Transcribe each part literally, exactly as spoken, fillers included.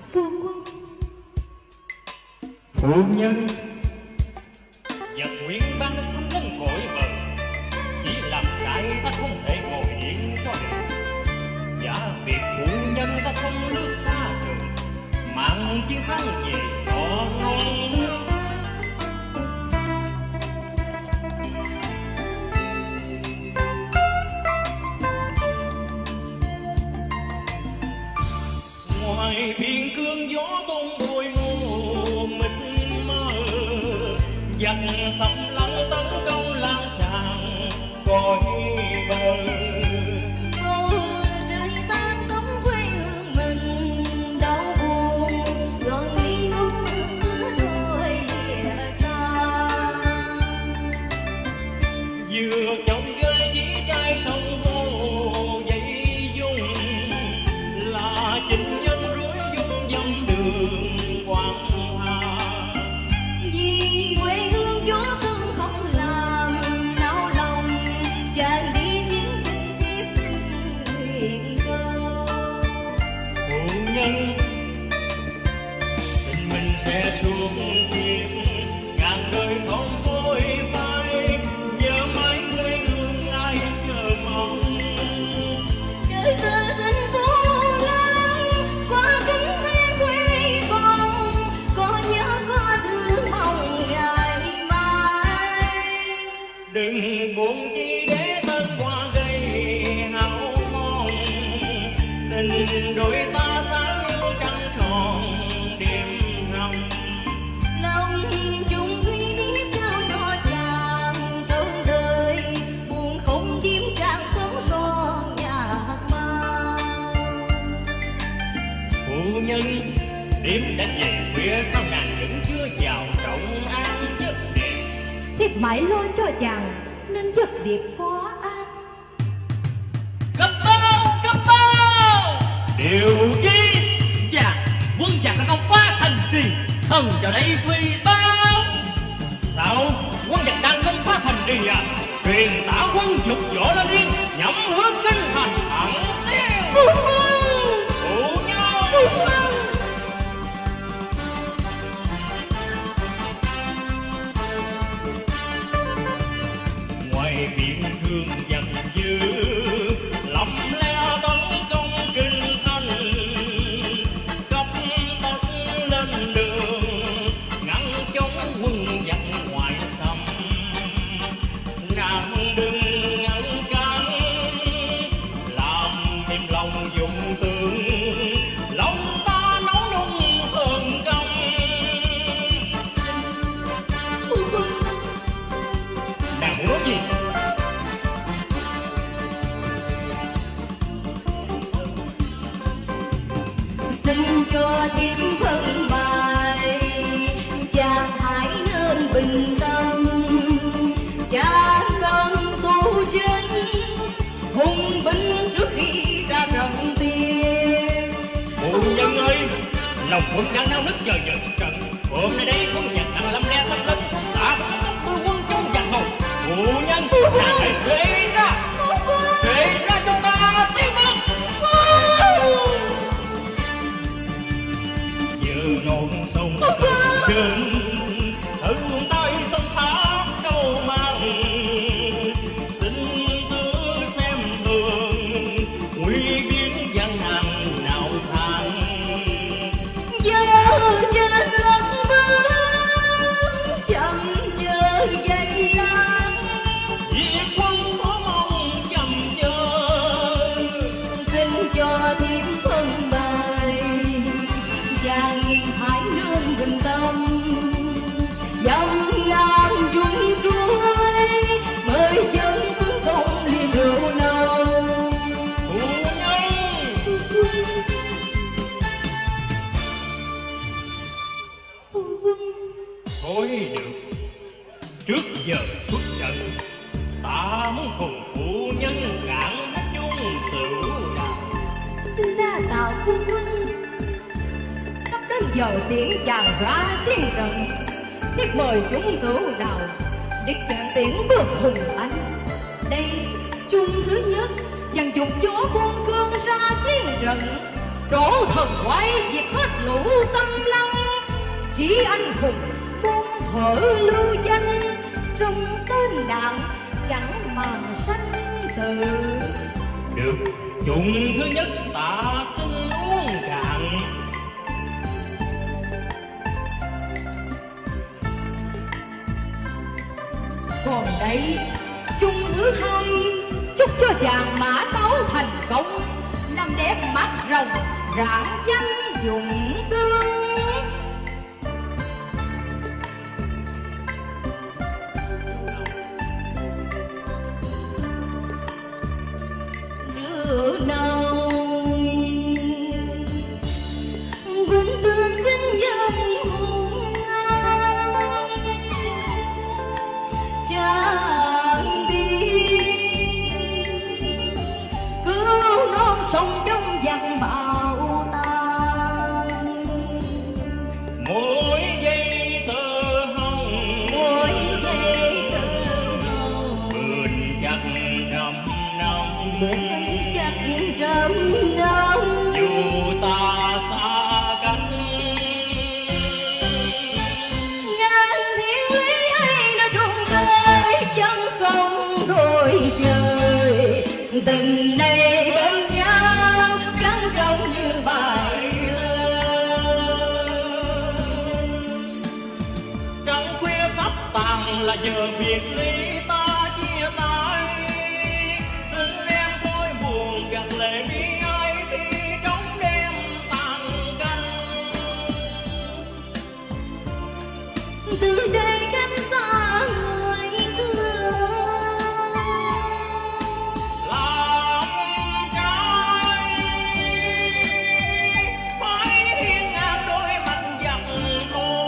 phu quân. Phu nhân. Vật nguyện ban đã sống lên cội bờ, chỉ làm cái ta không thể ngồi yên cho được. Giả việc phu nhân ta sông nước xa trường, mang chiến thắng về cho non nước. Ngoài biên cương gió tung bụi mù mịt mờ, giặc sắp lắng tấn công lan tràn cõi bờ. Cô rơi tan tóc quê hương mình đau buồn, rồi ly hôn đôi lìa xa. Vừa chồng ghê dĩ trai sông vô dây dung, là tình nhân rối dung dâm đường quang hà. Vì quê hương gió sương không làm nao lòng, chàng đi chiến tranh tiếp nguyện câu. Phu nhân tình mình sẽ xuống tiếp ngàn đời không vội phai, nhớ mãi quê hương ai chờ mong. Đời thơ xanh phố lắng qua kính thế quê vòng, có nhớ có thương mong ngày mai. Đừng buồn chi để thân qua gây hao mòn, tình đôi ta sáng như trăng tròn đêm rằm. Lòng chung thủy biết trao cho chàng trọn đời, buồn không đêm tràn sóng son nhạc ma. Phu nhân đêm đã về khuya, sao nàng vẫn chưa vào trọng an giấc đẹp. Thiếp mãi lo cho chàng nên giấc điệp khó an. Cấp bao, cấp bao. Điều chi? Dạ, quân giặc đã công phá thành trì, thần vào đây phi báo. Sao quân giặc đang công phá thành trì à? Truyền tả quân dục võ lên đi, nhắm hướng kinh thành thẳng tiến. Phu quân, Phụ nhau. phu quân. Ngoài biển thương giặc dữ, lầm le tấn công kinh thành, cấp tốc lên đường ngăn chống quân giặc ngoại xâm. Nàng đừng ngăn cản, làm thêm lòng dụng tướng, lòng ta nấu nung hơn công. Phu quân, Nàng muốn nói gì? xin cho thêm phần bài, chàng hãy nên bình tâm. Chàng cần tu chính hùng binh trước khi ra trận tiên. Phu nhân ơi, lòng quân đang nao nức chờ giờ xuất trận. Hôm nay đây quân giặc đang lâm le xâm lấn, đã tập tôi quân chống giặc hầu. Phu nhân, nàng hãy xuế ra, xuế ra cho ta tiến bước. Giờ non sông cần chân, thân tay sông thác đâu mang. Xin tư xem thường, nguy biến gian nan nào than. Giờ trên đất bước chậm chờ dây lát, Việt quân có mong chầm chờ. xin cho thêm phần bài, chàng hãy nên bình tâm. Dòng ngàn dung trôi mới dân tướng công ly rượu nồng. Phu nhân, Phu quân, thôi được. Trước giờ xuất trận, ta muốn cùng phu nhân cạn hết chung rượu đào. xin đa tạ phu quân. Sắp đến giờ tiễn chàng ra chiến trận, Đức mời chúng tửu đào, Đức chàng tiễn bước hùng anh. Đây chung thứ nhất, chàng dục gió quân cương ra chiến trận. trổ thần quái diệt hết lũ xâm lăng. Chỉ anh hùng muôn thở lưu danh, trong tên đạm chẳng màng sanh tử. Được chung thứ nhất ta xin uống cạn. Còn đây chung thứ hai, chúc cho chàng mã tấu thành công, làm đẹp mắt rồng rạng danh dụng tương. Rượu nồng vinh tương kính dân hùng ngang, chàng đi cứu non sông trong dòng bão tàn. Mỗi giây tơ hồng, Mỗi giây tơ hồng, bền chặt trầm nồng, bền chặt trầm nồng. dù ta xa cách. Ngàn thiên lý hay nó trùng tới, chân không đôi trời. Tình này bên nhau gắn rộng như bài thơ. Trăng khuya sắp tàn là giờ biệt ly ta chia tay. Xin em thôi buồn gạt lệ mi ai khi trong đêm tàn canh. Từ đây cách xa người thương, Làm trai phải hiên ngang đôi mặt giặc thô.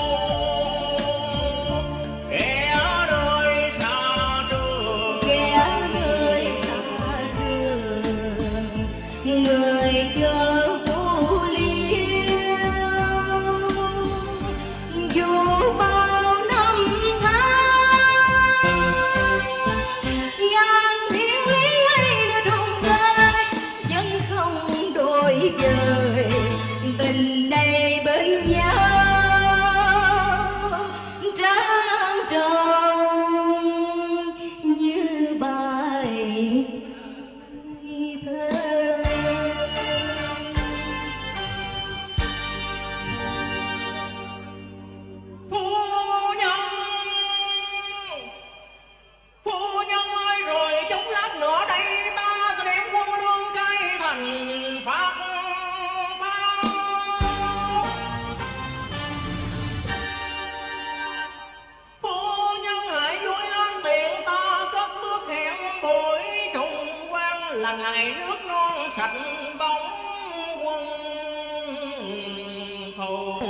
Kẻ đời xa trường, kẻ người xa trường, người chờ vô liêu. Dù bao năm tháng, ngàn thiên lý hay nó trùng tới, vẫn không đổi dời. Tình này bên nhau trang trọng như bài thơ. phu nhân, phu nhân ơi, rồi chốc lát nữa đây ta sẽ đem quân lương cai thành phát pháo. Phu nhân hãy vui lên tiền ta cất bước hẹn buổi trùng quan, là ngày nước non sạch bóng quân thù.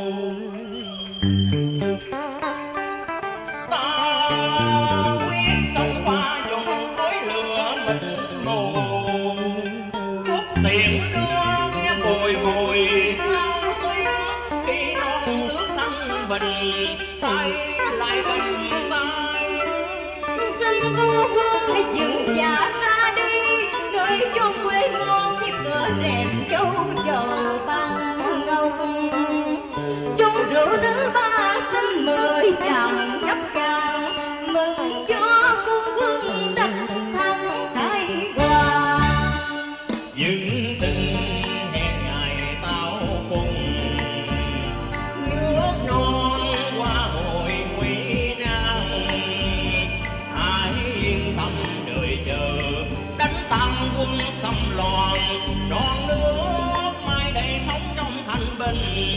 Ta quyết sống qua vùng khói lửa mịt mù, phút tiện đưa nghe bồi hồi sao xuyên. Khi non nước thanh bình tay lại cầm tay. Xin phu quân hãy dựng giả ra đi, nơi chốn quê ngon nhịp ngựa rèm châu chầu băng ngọc. Chung rượu thứ ba xin mời chàng gấp càng, mừng cho phu quân đắc thắng đại hoàng. Những tình hẹn ngày tao phùng, nước non qua hồi nguy nan. Hãy yên tâm đợi chờ, đánh tan quân xâm loạn. Non nước mai đây sống trong thanh bình.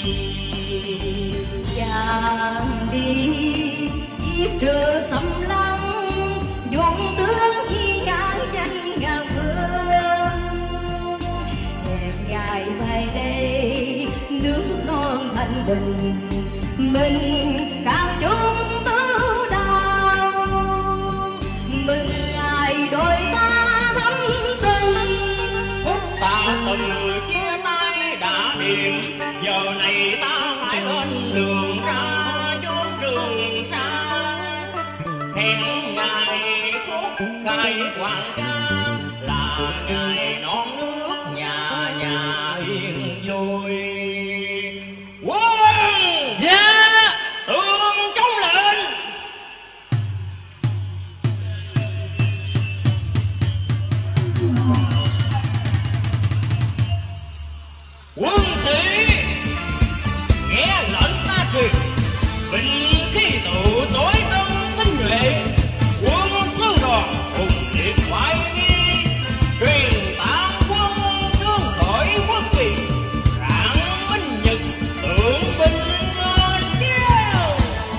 Chàng đi giết trừ xâm lăng, dũng tướng thiên cán danh ngàn phương. Hẹn ngày mai đây nước non thanh bình, mình càng chung tứ đào. Mừng ngày đôi ta thắm tình, Phút ta từ chia tay đã điểm, giờ này ta phải lên đường ra chốn trường xa. Hẹn ngày phút khai hoàng ca, là ngày non nước nhà nhà vui. Quân Dạ tương chống lệnh. Quân sĩ nghe lệnh ta truyền, bình khí tự tối tân tinh nhuệ. Quân sư đoàn cùng liệt ngoại nghi, truyền tam quân trương khởi quốc kỳ, rạng minh nhật tượng binh lên chiêu.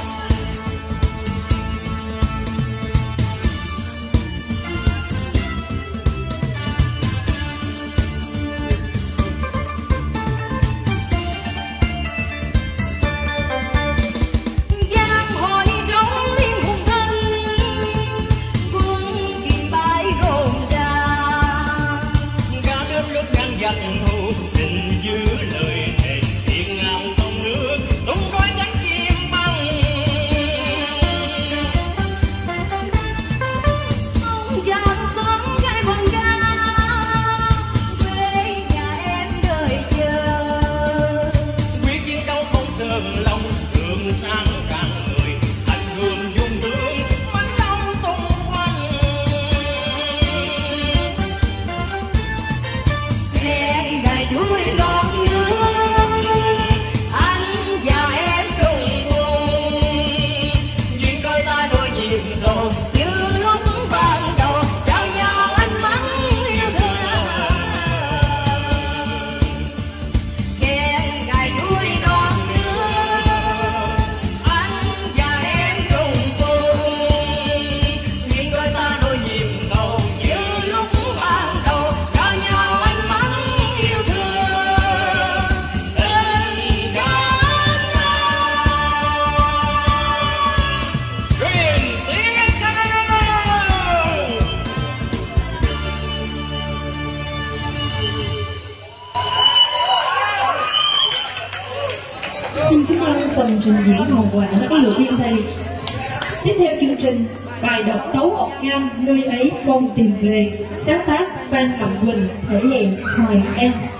giang hồ trống liên hùng thân, quân kỳ bãi rộn ràng. Cả đất nước đang giặc thù tình giữ lời thề, thiên ngao sông nước tung đôi cánh chim băng. Ông chàng sớm khai vần ca, quê nhà em đợi chờ. Quyết chiến đấu không sơn long, đường sáng càng người, anh hương dung tướng bắn long tung quanh. Hẹn ngày vui non nước, anh và em cùng cùng. Duyên đôi ta đôi nhịp đầu, Như lúc ban đầu trao nhau ánh mắt yêu thương. Hẹn ngày vui non nước, anh và em cùng cùng. duyên đôi ta đôi nhịp đầu. Như lúc ban đầu trao nhau ánh mắt yêu thương. Tình cảm Truyền tiếng ca. Xin cảm ơn phần trình diễn hồn quả của Lữ Viên Thầy. Tiếp theo chương trình, bài độc tấu Ngọc Ngam nơi ấy con tìm về, sáng tác Phan Cẩm Quỳnh, thể hiện Hoài Em.